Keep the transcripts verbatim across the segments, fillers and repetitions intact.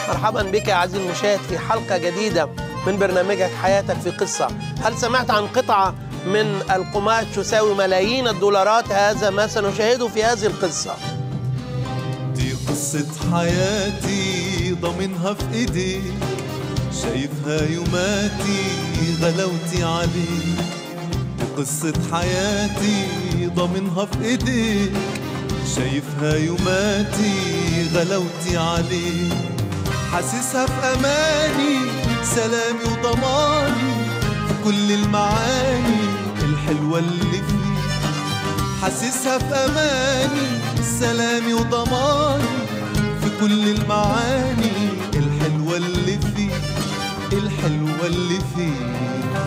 مرحبا بك يا عزيزي المشاهد في حلقة جديدة من برنامجك حياتك في قصة. هل سمعت عن قطعة من القماش تساوي ملايين الدولارات؟ هذا ما سنشاهده في هذه القصة. دي قصة حياتي ضامنها في ايديك، شايفها يوماتي غلاوتي عليك. دي قصة حياتي ضامنها في ايديك، شايفها يوماتي غلاوتي عليك. حاسسها في اماني سلامي وضماني في كل المعاني الحلوة اللي فيك. حاسسها في اماني سلامي وضماني في كل المعاني الحلوة اللي فيك، الحلوة اللي فيك.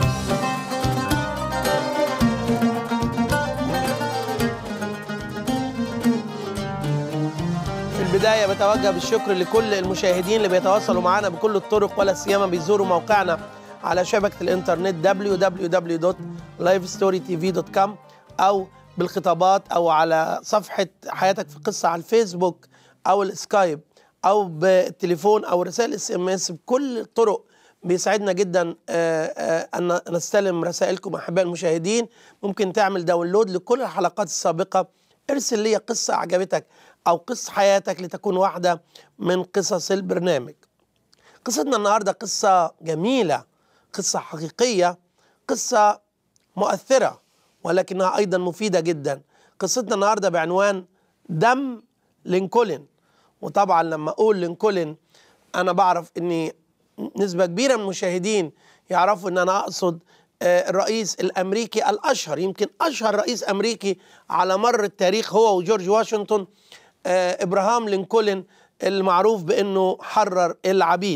في البداية بتوجه بالشكر لكل المشاهدين اللي بيتواصلوا معنا بكل الطرق، ولا سيما بيزوروا موقعنا على شبكة الإنترنت دبليو دبليو دبليو دوت لايف ستوري تي في دوت كوم، أو بالخطابات أو على صفحة حياتك في قصة على الفيسبوك أو السكايب أو بالتليفون أو رسائل اس ام اس. بكل الطرق بيسعدنا جدا أن نستلم رسائلكم أحباء المشاهدين. ممكن تعمل داونلود لكل الحلقات السابقة، ارسل لي قصة أعجبتك أو قصة حياتك لتكون واحدة من قصص البرنامج. قصتنا النهاردة قصة جميلة، قصة حقيقية، قصة مؤثرة ولكنها أيضا مفيدة جدا. قصتنا النهاردة بعنوان دم لينكولن. وطبعا لما أقول لينكولن أنا بعرف أني نسبة كبيرة من المشاهدين يعرفوا أن أنا أقصد الرئيس الأمريكي الأشهر، يمكن أشهر رئيس أمريكي على مر التاريخ هو وجورج واشنطن، إبراهام لينكولن المعروف بأنه حرر العبيد.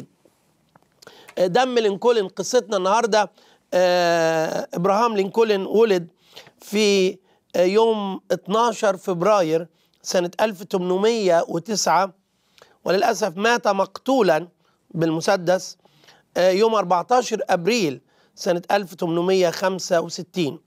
دم لينكولن قصتنا النهاردة. إبراهام لينكولن ولد في يوم اتناشر فبراير سنة ألف وثمانمائة وتسعة، وللأسف مات مقتولا بالمسدس يوم أربعتاشر أبريل سنة ألف وثمانمائة وخمسة وستين.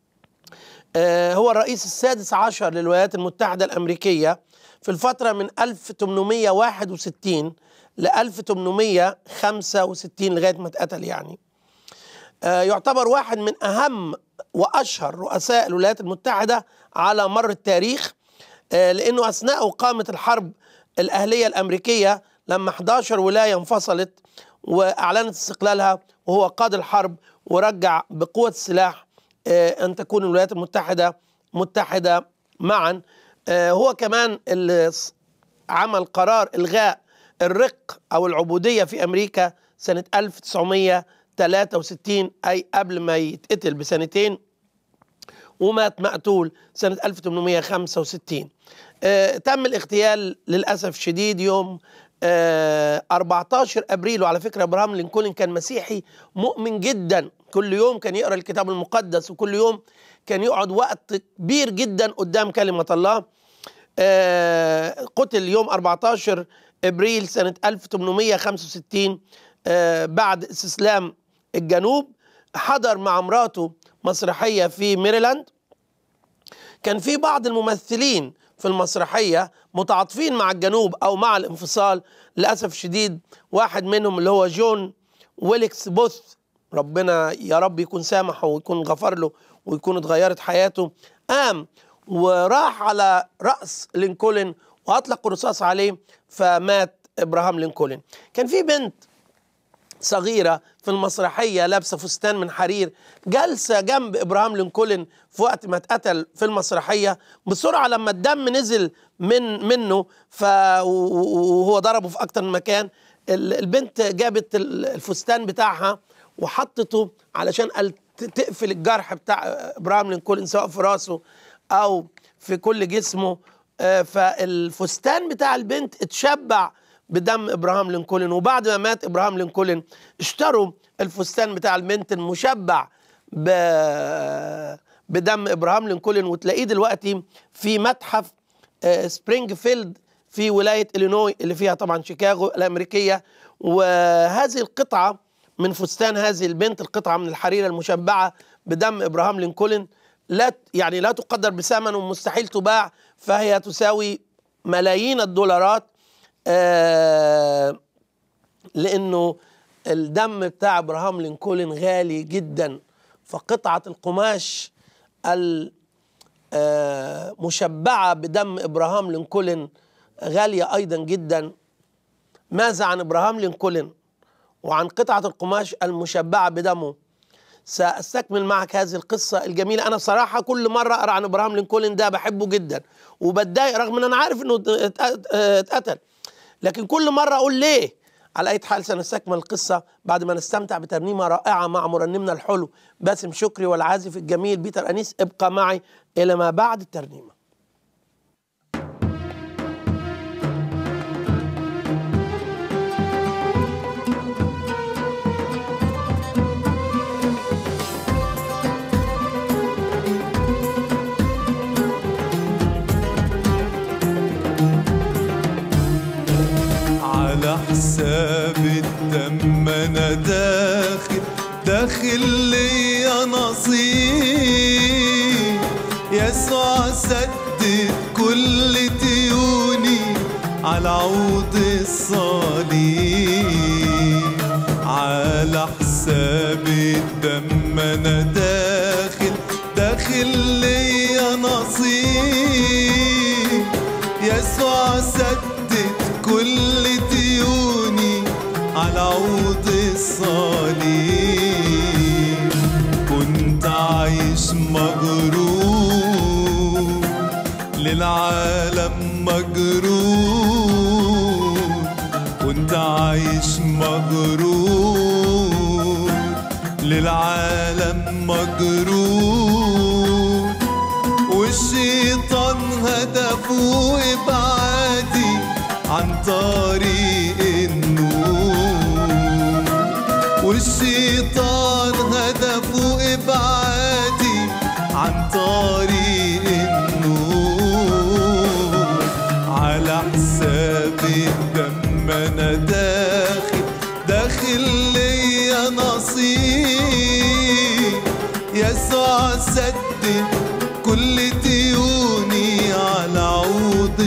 هو الرئيس السادس عشر للولايات المتحدة الأمريكية في الفترة من ألف وثمانمائة وواحد وستين ل ألف وثمانمائة وخمسة وستين لغاية ما اتقتل. يعني يعتبر واحد من أهم وأشهر رؤساء الولايات المتحدة على مر التاريخ، لأنه أثناء قامت الحرب الأهلية الأمريكية لما إحدى عشرة ولاية انفصلت وأعلنت استقلالها، وهو قاد الحرب ورجع بقوة السلاح أن تكون الولايات المتحدة متحدة معا. هو كمان اللي عمل قرار إلغاء الرق أو العبودية في أمريكا سنة ألف وتسعمائة وثلاثة وستين، أي قبل ما يتقتل بسنتين، ومات مقتول سنة ألف وثمانمائة وخمسة وستين. آه تم الاغتيال للأسف شديد يوم آه أربعتاشر أبريل. وعلى فكرة إبراهام لينكولن كان مسيحي مؤمن جدا، كل يوم كان يقرأ الكتاب المقدس، وكل يوم كان يقعد وقت كبير جدا قدام كلمة الله. آه قتل يوم أربعتاشر أبريل سنة ألف وثمانمائة وخمسة وستين آه بعد استسلام الجنوب. حضر مع مراته مسرحية في ميريلاند. كان في بعض الممثلين في المسرحية متعاطفين مع الجنوب أو مع الانفصال للأسف شديد. واحد منهم اللي هو جون ويلكس بوث، ربنا يا رب يكون سامحه ويكون غفر له ويكون اتغيرت حياته، قام وراح على رأس لينكولن وأطلق الرصاص عليه فمات إبراهام لينكولن. كان في بنت صغيرة في المسرحية لابسة فستان من حرير جالسة جنب إبراهام لينكولن في وقت ما اتقتل في المسرحية. بسرعة لما الدم نزل من منه ف وهو ضربه في أكتر من مكان، البنت جابت الفستان بتاعها وحطته علشان تقفل الجرح بتاع إبراهام لينكولن سواء في راسه أو في كل جسمه. فالفستان بتاع البنت اتشبع بدم إبراهام لينكولن، وبعد ما مات إبراهام لينكولن اشتروا الفستان بتاع البنت المشبع بدم إبراهام لينكولن، وتلاقيه دلوقتي في متحف سبرينغفيلد في ولاية إلينوي اللي فيها طبعا شيكاغو الأمريكية. وهذه القطعة من فستان هذه البنت، القطعة من الحرير المشبعة بدم إبراهام لينكولن، لا يعني لا تقدر بثمن ومستحيل تباع، فهي تساوي ملايين الدولارات. آه لأنه الدم بتاع إبراهام لينكولن غالي جدا، فقطعة القماش المشبعة بدم إبراهام لينكولن غالية أيضا جدا. ماذا عن إبراهام لينكولن وعن قطعة القماش المشبعة بدمه؟ سأستكمل معك هذه القصة الجميلة. أنا صراحة كل مرة أقرأ عن إبراهام لينكولن ده بحبه جدا وبتضايق رغم أن أنا عارف أنه اتقتل، لكن كل مرة أقول ليه. على أي حال سنستكمل القصة بعد ما نستمتع بترنيمة رائعة مع مرنمنا الحلو باسم شكري والعازف الجميل بيتر أنيس. ابقى معي إلى ما بعد الترنيمة. على حساب الدم انا داخل داخل ليا نصيب، يسوع سدد كل ديوني على عود الصليب. على حساب الدم انا داخل داخل ليا نصيب، يسوع سدد كل ديوني على عود الصليب. كنت عايش مغرور للعالم مجرور، كنت عايش مغرور للعالم مجرور، والشيطان هدفه إبعادي عن طريق النور، والشيطان هدفه إبعادي عن طريق النور. على حساب الدم أنا داخل داخل ليا نصيب، يسوع سدد كل ديوني على عود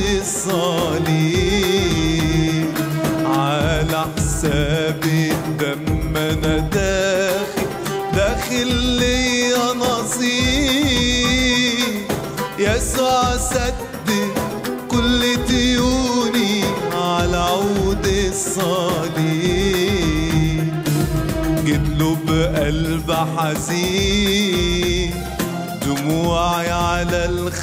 الصليب. على حساب الدم انا داخل داخل ليا نصيب، يسوع سدد كل ديوني على عود الصليب. جيت له بقلب حزين، دموعي على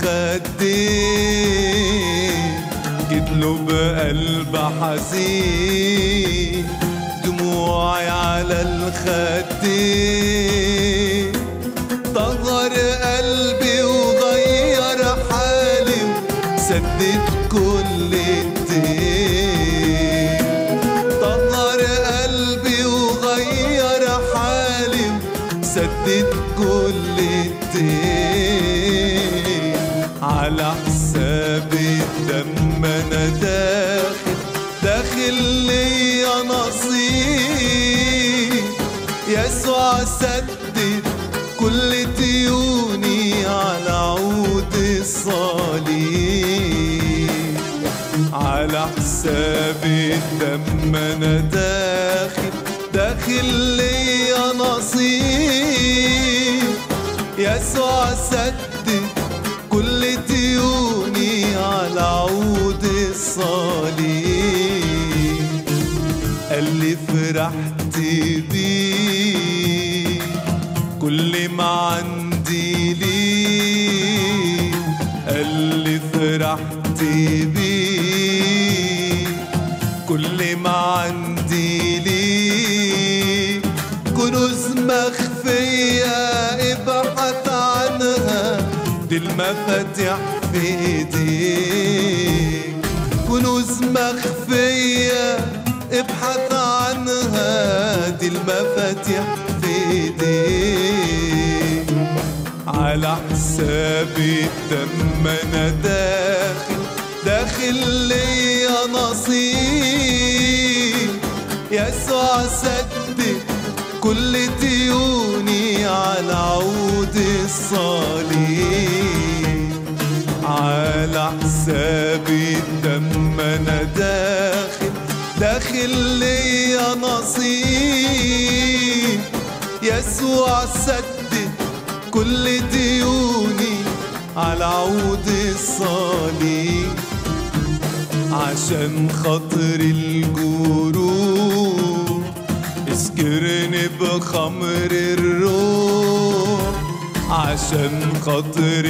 الخدين، جيت له بقلب حزين، دموعي على الخدين. طهر قلبي وغير حالي وسدد كل الدين، طهر قلبي وغير حالي وسدد كل الدين. على حساب الدم انا داخل داخل ليا نصيب، يسوع سدد كل ديوني على عود الصليب. على حساب الدم انا داخل داخل ليا نصيب، يسوع سدد كل ديوني على عود الصليب. قال لي فرحت بيه كل ما عندي ليه، قال لي فرحت بيه كل ما عندي ليه. كنوز مخفية ابحث عنها، دي المفاتيح في ايديك. كنوز مخفية ابحث عنها، دي المفاتيح في ايديك. على حساب الدم انا داخل داخل ليا نصيب، يسوع سدد كل ديوني على عود الصليب. على حساب الدم انا داخل داخل ليا نصيب. يسوع سدد كل ديوني على عود الصليب، عشان خاطر الجروح اسكرني بخمر الروح، عشان خاطر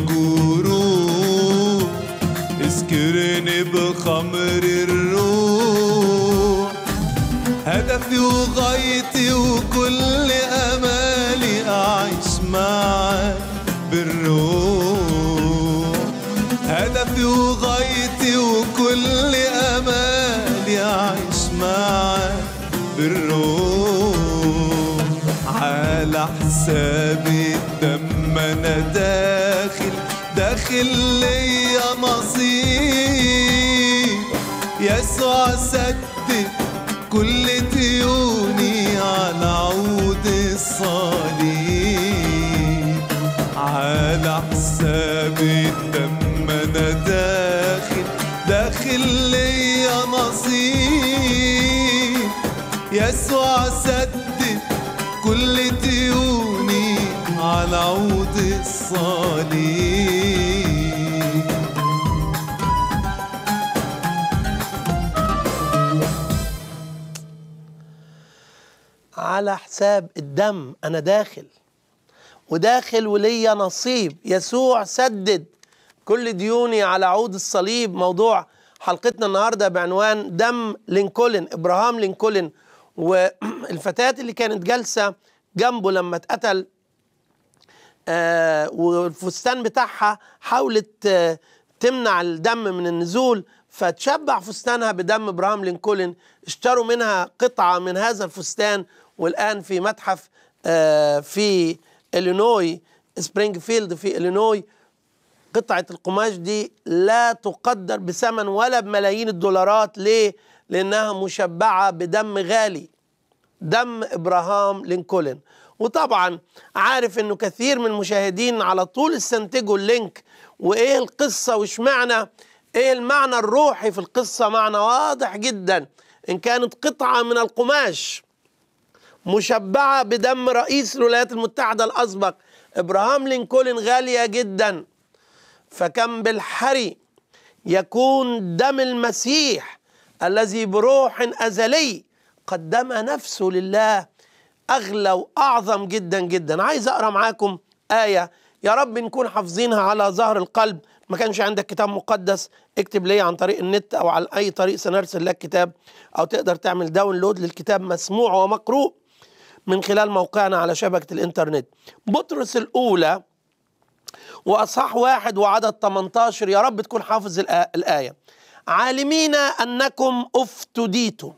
الجروح اسكرني بخمر الروح. هدفي وغايتي وكل امالي اعيش معاك بالروح، هدفي وغايتي وكل امالي اعيش معاك بالروح. على حساب الدم انا داخل داخل ليا نصيب. يسوع سدد كل ديوني على عود الصليب، على حساب الدم انا داخل داخل ليا نصيب. يسوع سدد كل ديوني على عود الصليب. على حساب الدم أنا داخل وداخل وليا نصيب. يسوع سدد كل ديوني على عود الصليب. موضوع حلقتنا النهاردة بعنوان دم لينكولن، إبراهام لينكولن، والفتاة اللي كانت جالسة جنبه لما اتقتل آه والفستان بتاعها حاولت آه تمنع الدم من النزول، فتشبع فستانها بدم إبراهام لينكولن. اشتروا منها قطعة من هذا الفستان، والآن في متحف آه في إلينوي، سبرينغفيلد في إلينوي. قطعة القماش دي لا تقدر بثمن ولا بملايين الدولارات. ليه؟ لأنها مشبعة بدم غالي، دم إبراهام لينكولن. وطبعا عارف انه كثير من المشاهدين على طول استنتجوا اللينك، وايه القصة وش معنى، ايه المعنى الروحي في القصة. معنى واضح جدا، ان كانت قطعة من القماش مشبعة بدم رئيس الولايات المتحدة الأسبق إبراهام لينكولن غالية جدا، فكم بالحري يكون دم المسيح الذي بروح أزلي قدم نفسه لله أغلى وأعظم جدا جدا. عايز أقرأ معاكم آية يا رب نكون حافظينها على ظهر القلب. ما كانش عندك كتاب مقدس اكتب لي عن طريق النت أو على أي طريق سنرسل لك كتاب، أو تقدر تعمل داونلود للكتاب مسموع ومقروء من خلال موقعنا على شبكة الإنترنت. بطرس الأولى وأصحاح واحد وعدد ثمانية عشر، يا رب تكون حافظ الآية. عالمين أنكم افتديتم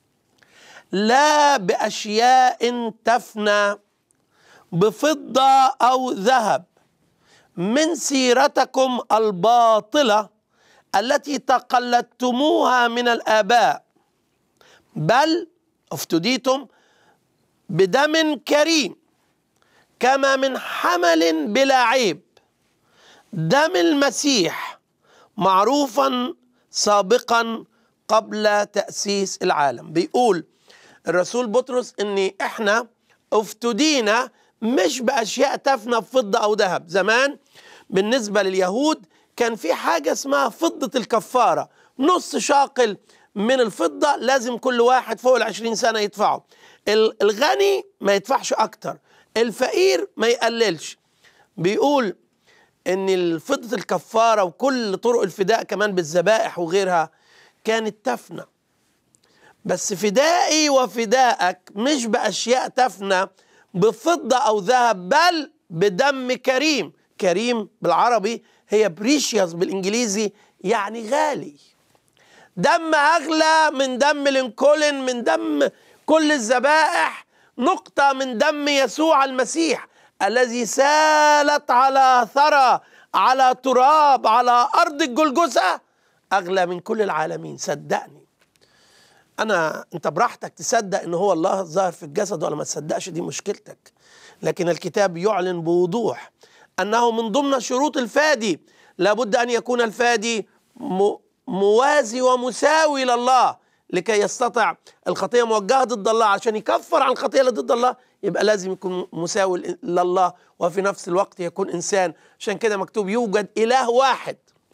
لا بأشياء تفنى بفضة أو ذهب من سيرتكم الباطلة التي تقلدتموها من الآباء، بل افتديتم بدم كريم كما من حمل بلا عيب، دم المسيح معروفا سابقا قبل تأسيس العالم. بيقول الرسول بطرس ان احنا افتدينا مش باشياء تفنى بفضة او ذهب. زمان بالنسبة لليهود كان في حاجة اسمها فضة الكفارة، نص شاقل من الفضة لازم كل واحد فوق العشرين سنة يدفعه. الغني ما يدفعش اكتر، الفقير ما يقللش. بيقول ان فضة الكفارة وكل طرق الفداء كمان بالذبائح وغيرها كانت تفنى، بس فدائي وفدائك مش بأشياء تفنى بفضة أو ذهب، بل بدم كريم. كريم بالعربي هي بريشيوس بالإنجليزي، يعني غالي. دم أغلى من دم لينكولن، من دم كل الذبائح، نقطة من دم يسوع المسيح الذي سالت على ثرى، على تراب، على أرض الجلجثة، أغلى من كل العالمين. صدقني أنا، أنت براحتك تصدق إن هو الله ظاهر في الجسد ولا ما تصدقش، دي مشكلتك. لكن الكتاب يعلن بوضوح أنه من ضمن شروط الفادي لابد أن يكون الفادي موازي ومساوي لله. لكي يستطع الخطية موجهة ضد الله عشان يكفر عن الخطية اللي ضد الله، يبقى لازم يكون مساوي لله وفي نفس الوقت يكون إنسان. عشان كده مكتوب يوجد إله واحد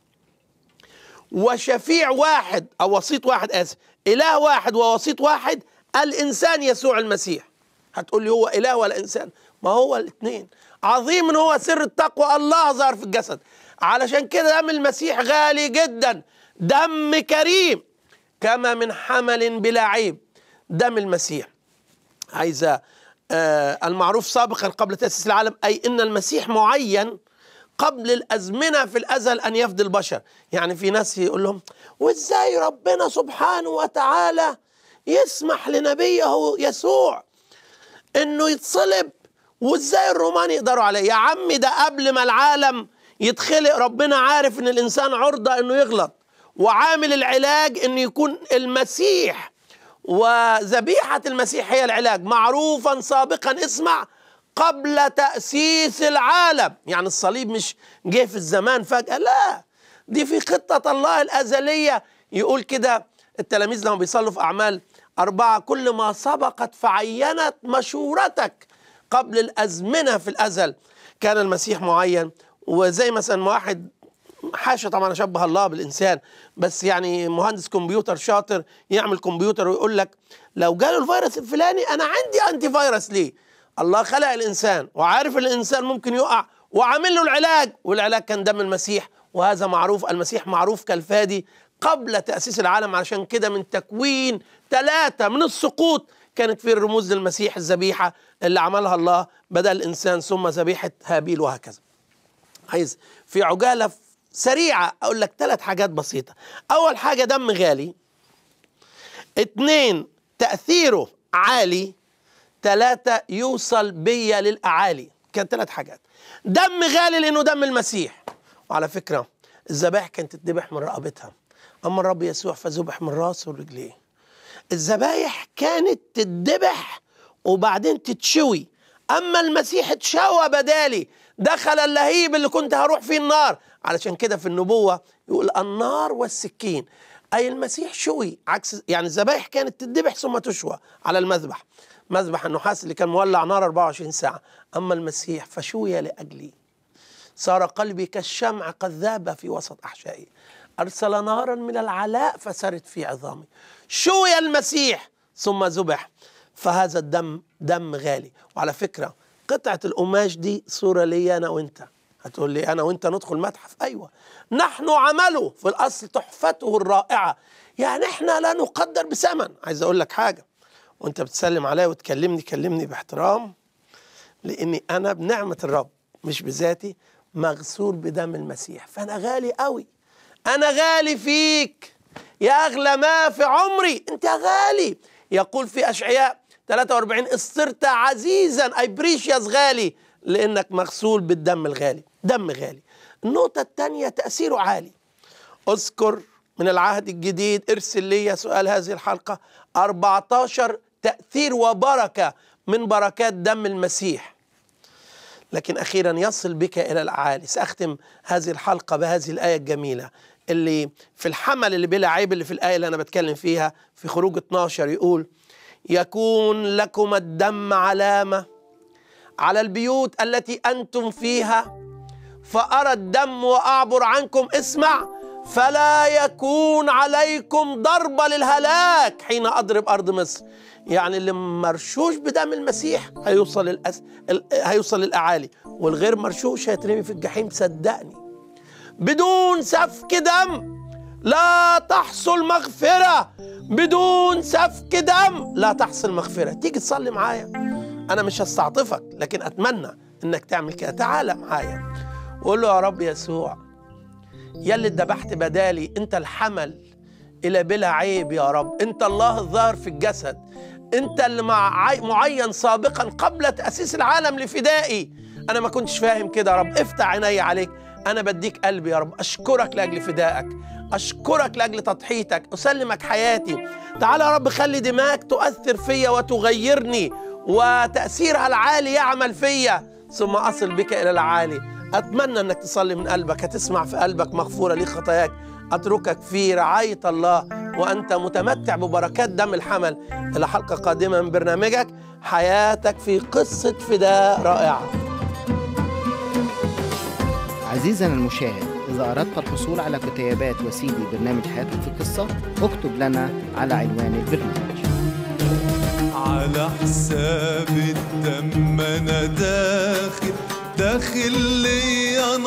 وشفيع واحد، أو وسيط واحد، آسف، إله واحد ووسيط واحد، الإنسان يسوع المسيح. هتقول لي هو إله ولا إنسان؟ ما هو الاثنين. عظيم إن هو سر التقوى، الله ظهر في الجسد. علشان كده دم المسيح غالي جدا، دم كريم كما من حمل بلا عيب دم المسيح. عايزة آه المعروف سابقا قبل تأسيس العالم، أي إن المسيح معين قبل الأزمنة في الأزل أن يفدي البشر. يعني في ناس يقول لهم وإزاي ربنا سبحانه وتعالى يسمح لنبيه يسوع إنه يتصلب، وإزاي الرومان يقدروا عليه؟ يا عمي ده قبل ما العالم يتخلق ربنا عارف إن الإنسان عرضة إنه يغلط، وعامل العلاج إنه يكون المسيح وذبيحة المسيح هي العلاج، معروفا سابقا، اسمع، قبل تأسيس العالم. يعني الصليب مش جه في الزمان فجأة، لا، دي في خطة الله الأزلية. يقول كده التلاميذ لما بيصلوا في أعمال أربعة، كل ما سبقت فعينت مشورتك قبل الأزمنة في الأزل كان المسيح معين. وزي مثلا واحد، حاشا طبعا أشبه الله بالإنسان، بس يعني مهندس كمبيوتر شاطر يعمل كمبيوتر ويقول لك لو جاله الفيروس الفلاني أنا عندي أنتي فيروس ليه. الله خلق الإنسان وعارف الإنسان ممكن يقع وعامل له العلاج، والعلاج كان دم المسيح، وهذا معروف. المسيح معروف كالفادي قبل تأسيس العالم. عشان كده من تكوين ثلاثة من السقوط كانت في الرموز للمسيح، الذبيحة اللي عملها الله بدل الإنسان، ثم ذبيحة هابيل، وهكذا. عايز في عجالة سريعة أقول لك ثلاث حاجات بسيطة. أول حاجة دم غالي، اتنين تأثيره عالي، ثلاثة يوصل بيا للأعالي. كان ثلاث حاجات. دم غالي لأنه دم المسيح، وعلى فكرة الذبائح كانت تتذبح من رقبتها، أما الرب يسوع فذبح من راسه ورجليه. الذبائح كانت تتذبح وبعدين تتشوي، أما المسيح اتشوى بدالي، دخل اللهيب اللي كنت هروح فيه النار. علشان كده في النبوة يقول النار والسكين، أي المسيح شوي، عكس يعني الذبائح كانت تتذبح ثم تشوى على المذبح، مذبح النحاس اللي كان مولع نار أربعة وعشرين ساعة. أما المسيح فشوي لأجلي، صار قلبي كالشمع قد ذاب في وسط أحشائي، أرسل نارا من العلاء فسرت في عظامي. شوي المسيح ثم ذبح، فهذا الدم دم غالي. وعلى فكرة قطعة القماش دي صورة لي أنا وإنت. هتقول لي أنا وإنت ندخل متحف؟ أيوة، نحن عمله في الأصل تحفته الرائعة، يعني إحنا لا نقدر بثمن. عايز أقول لك حاجة، وإنت بتسلم عليا وتكلمني كلمني باحترام، لأني أنا بنعمة الرب مش بذاتي مغسول بدم المسيح، فأنا غالي قوي. أنا غالي فيك يا أغلى ما في عمري، أنت غالي. يقول في أشعياء ثلاثة وأربعين اصرت عزيزا، أي بريشياس، غالي لأنك مغسول بالدم الغالي، دم غالي. النقطة الثانية تأثيره عالي. أذكر من العهد الجديد، ارسل لي سؤال هذه الحلقة، أربعة عشر تأثير وبركة من بركات دم المسيح، لكن أخيرا يصل بك إلى الأعالي. سأختم هذه الحلقة بهذه الآية الجميلة اللي في الحمل اللي بلا عيب، اللي في الآية اللي أنا بتكلم فيها في خروج اثناشر، يقول يكون لكم الدم علامة على البيوت التي أنتم فيها، فأرى الدم وأعبر عنكم، اسمع، فلا يكون عليكم ضربة للهلاك حين أضرب أرض مصر. يعني اللي مرشوش بدم المسيح هيوصل للأس... هيوصل للأعالي، والغير مرشوش هيترمي في الجحيم. صدقني بدون سفك دم لا تحصل مغفرة، بدون سفك دم لا تحصل مغفرة. تيجي تصلي معايا؟ أنا مش هستعطفك، لكن أتمنى إنك تعمل كده. تعال معايا وقول له يا رب يسوع، يلي اتذبحت بدالي، أنت الحمل إلى بلا عيب يا رب، أنت الله الظاهر في الجسد، أنت اللي معين سابقا قبل تأسيس العالم لفدائي. أنا ما كنتش فاهم كده يا رب، افتح عيني عليك. أنا بديك قلبي يا رب، أشكرك لأجل فدائك، أشكرك لأجل تضحيتك، أسلمك حياتي. تعال يا رب خلي دماغك تؤثر فيا وتغيرني، وتأثيرها العالي يعمل فيا، ثم أصل بك إلى العالي. أتمنى أنك تصلي من قلبك، هتسمع في قلبك مغفورة لي خطاياك، أتركك في رعاية الله وأنت متمتع ببركات دم الحمل. إلى حلقة قادمة من برنامجك حياتك في قصة فداء رائعة. عزيزنا المشاهد، إذا أردت الحصول على كتيبات وسيدي برنامج حياتك في قصة، اكتب لنا على عنوان البرنامج. على حساب الدم أنا داخل داخل ليا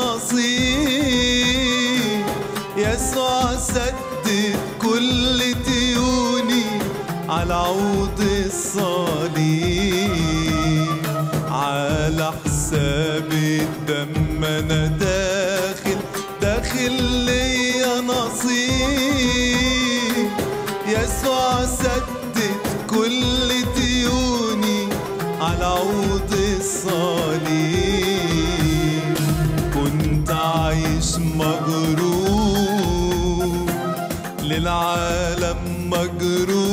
نصيب، يسوع سدد كل ديوني على عود الصليب. على حساب الدم أنا داخل داخل ليا نصيب، يسوع سدد كل ديوني على عود الصليب. كنت عايش مغرور للعالم مجروح،